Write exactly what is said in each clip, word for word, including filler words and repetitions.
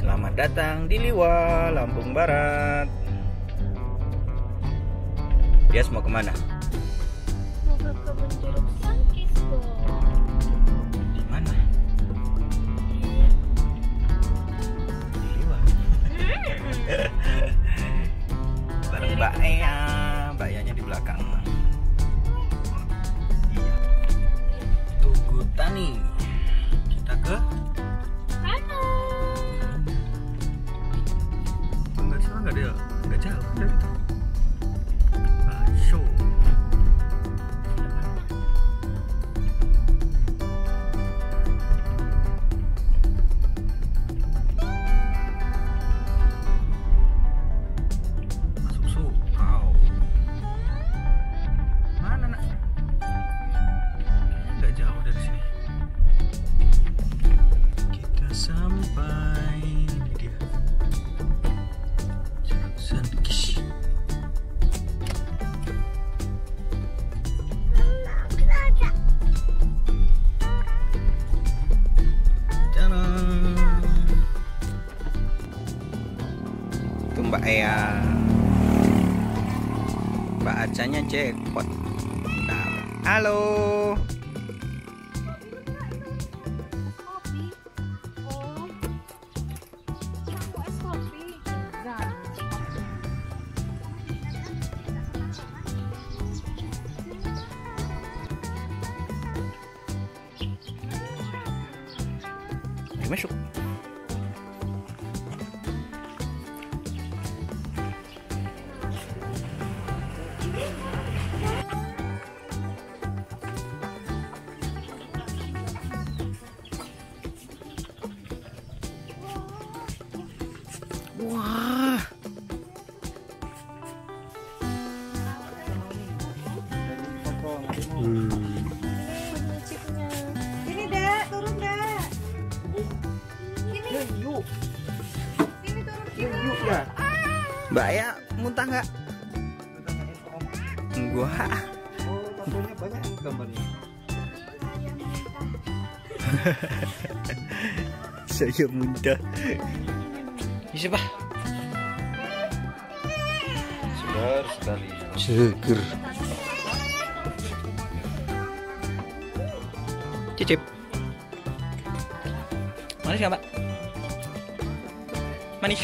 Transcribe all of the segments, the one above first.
Selamat datang di Liwa, Lampung Barat. Dia mau kemana? Mau ke kebun jeruk sangkis dong. Di mana? Di Liwa. Bareng Mbak Ea, Mbak Eanya di belakang. Iya. Tugu Tani. Kita ke Mana? enggak salah, enggak ada, enggak jauh dari itu. Bakso. Masuk surau. Mana nak? Kayaknya enggak jauh dari sini. Kita sampai ini dia. Sangkis. Itu Mbak Ea. Mbak Acanya jackpot. Nah, halo. Kopi. Oh. Mau es kopi. Zam. Ayo masuk. Wah. Hmm. Chipnya. Sini, Dak. Turun, Dak. Sini. Yuk, Sini turun sini. yuk ya. Mbak Ea muntah nggak? Enggak. Oh, fotonya banyak gambarnya. Saya muntah. Siapa? Segar sekali. Seger. Cicip. Manis nggak, Mbak? Manis.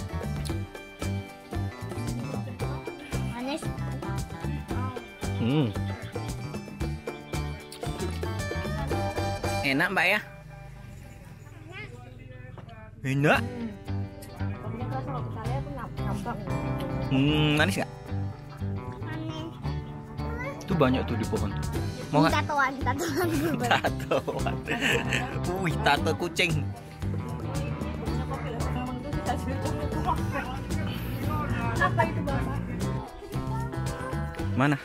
Manis. Hmm. Enak, Mbak ya? Enak. Ternyata kalau kita lihat tuh ngambang. Hmm, manis nggak? Manis. Itu banyak tuh di pohon. Mau nggak? Tatoan, tatoan dulu. Tatoan. Wih, tato kucing. Apa itu, Bapak? Mana?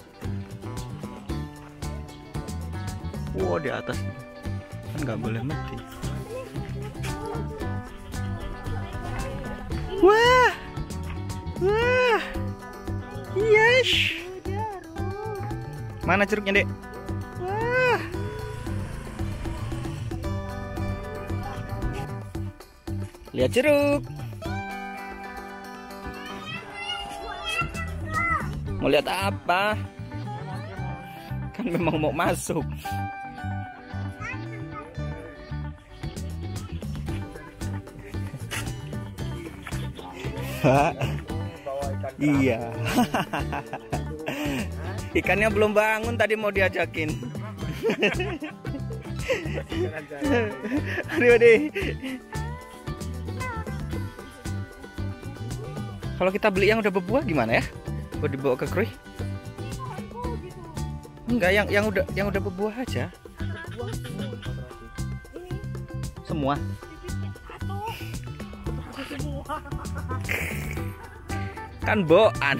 Wow, di atas. Kan nggak boleh mati. Wah. Wah. Yes. Mana jeruknya, Dek? Wah. Lihat jeruk. Mau lihat apa? Kan memang mau masuk. Iya. Ikannya belum bangun, tadi mau diajakin. Aduh deh. Kalau kita beli yang udah berbuah gimana ya? Buat dibawa ke Krui? Enggak, yang yang udah yang udah berbuah aja. Semua. Kan boan.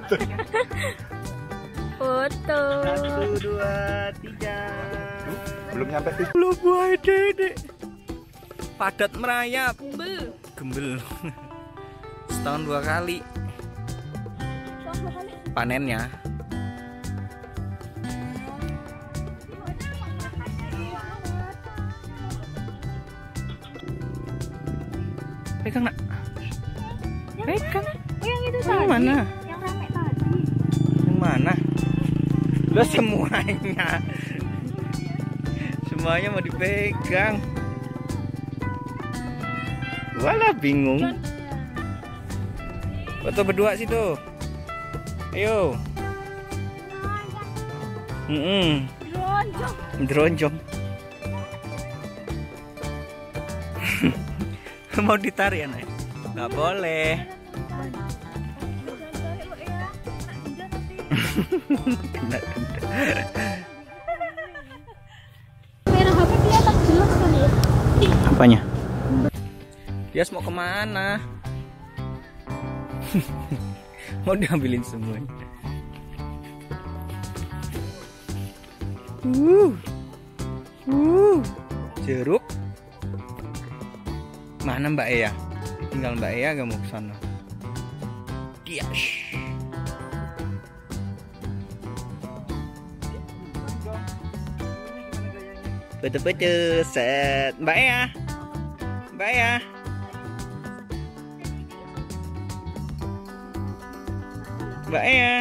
Foto. Satu, dua, tiga. belum nyampe sih. Lu buah dedek. Padat merayap. Gembel. Gembel. Setahun dua kali panennya. Pegang nak. Pegang. Oh, yang itu Yang tadi. mana? Yang rame tadi. Yang mana? Lo semuanya. Semuanya mau dipegang. Walah bingung. Foto berdua sih tuh. Ayo. Mm Lonjong. Dronjong. Mau ditarik ya, Nay? Nggak boleh. Kena denda. Merah H P kelihatan jelas kali ya. Apanya? Dia mau kemana? Mau diambilin semuanya. Uh, uh, jeruk. Mana Mbak Ea? Tinggal Mbak Ea gak mau ke sana. Yes. Betul-betul set Mbak Ea. Mbak Ea. Mbak Ea.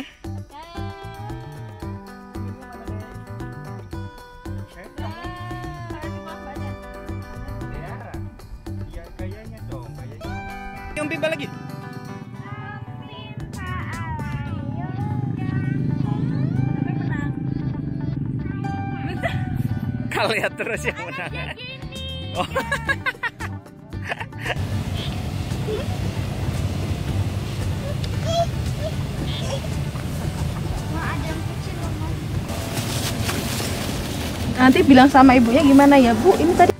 Yang pimpin lagi. Kalian terus yang menang. Oh. Nanti bilang sama ibunya gimana ya, Bu? Ini tadi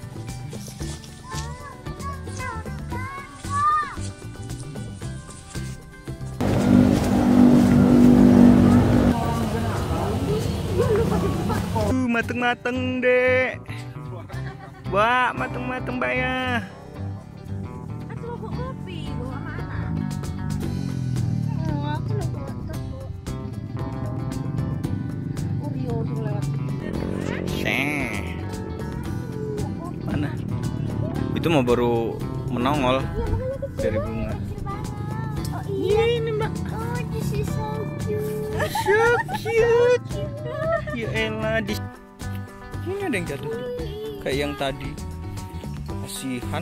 Uh, mateng-mateng, Dek. Wah, mateng-mateng, Mbak ya. Aku mau bawa kopi, bawa mana? Oh, aku mau bawa teko. Oreo suruh lewat. Seh. Mana? Itu mau baru menongol dari bunga. Oh iya, ini Mbak. Oh, this is so cute. So cute. Ya elah, di ini ada yang jatuh kayak yang tadi. Kasihan.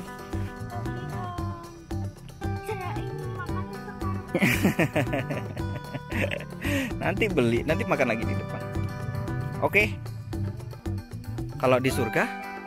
Saya ingin makan sekarang. Nanti beli, nanti makan lagi di depan. Oke. Kalau di surga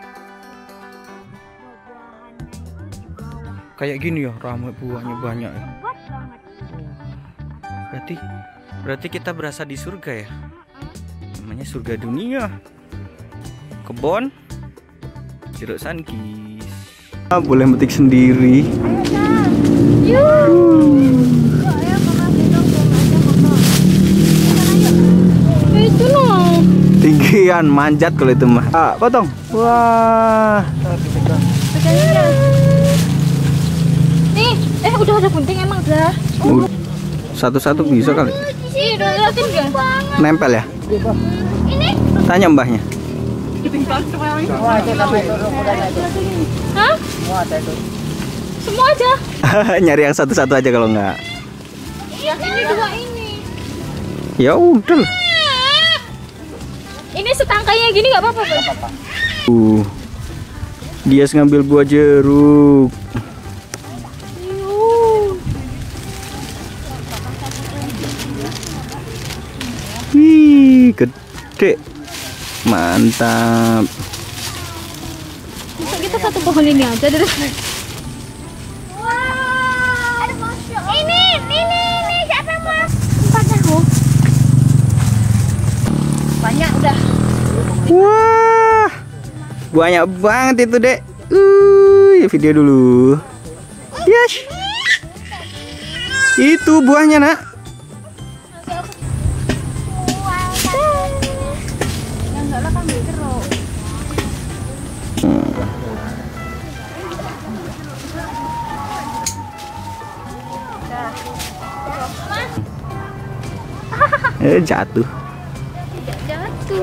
kayak gini ya, ramai buahnya banyak ya. Lebat banget. Berarti berarti kita berasa di surga ya. Namanya surga dunia. Kebon jeruk sankis. Ah, boleh metik sendiri. Ayo, Kak. Yuk. Kak, ya, makasih dong, dong aja motor. Ayo. Ya, itu loh. Tinggian manjat kalau itu mah. Ah, potong. Wah. Pegangnya. Nih, eh udah ada gunting emang dah. Uh, Satu-satu bisa kali. Ih, udah liatin gak? Nempel ya? Ini? Tanya mbahnya. Hah? Semua aja. Nyari yang satu-satu aja kalau enggak. Iya, ini dua ini. Ya udah. Ini setangkainya gini nggak apa-apa, Bang? Uh. Dia ngambil buah jeruk. Wih, gede. Mantap. Bisa kita satu pohon ini aja deh. Wah, ini, ini, ini siapa mas? Tempatnya kok. Banyak udah. Wah, banyak banget itu, Dek. Uh, ya video dulu. Yes. Itu buahnya, Nak. Yang enggak lah kan jeruk. Eh jatuh. Tidak jatuh.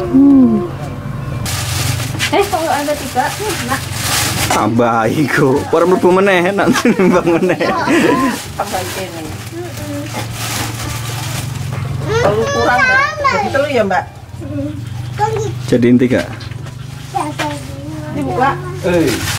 Eh kalau ada tiga, nak Tambah iku. Orang mlebu meneh nanti nimbang meneh. Tambah ini. Kalau kurang mbak, jadi telu ya mbak. Jadiin tiga. Ini buka. Eh.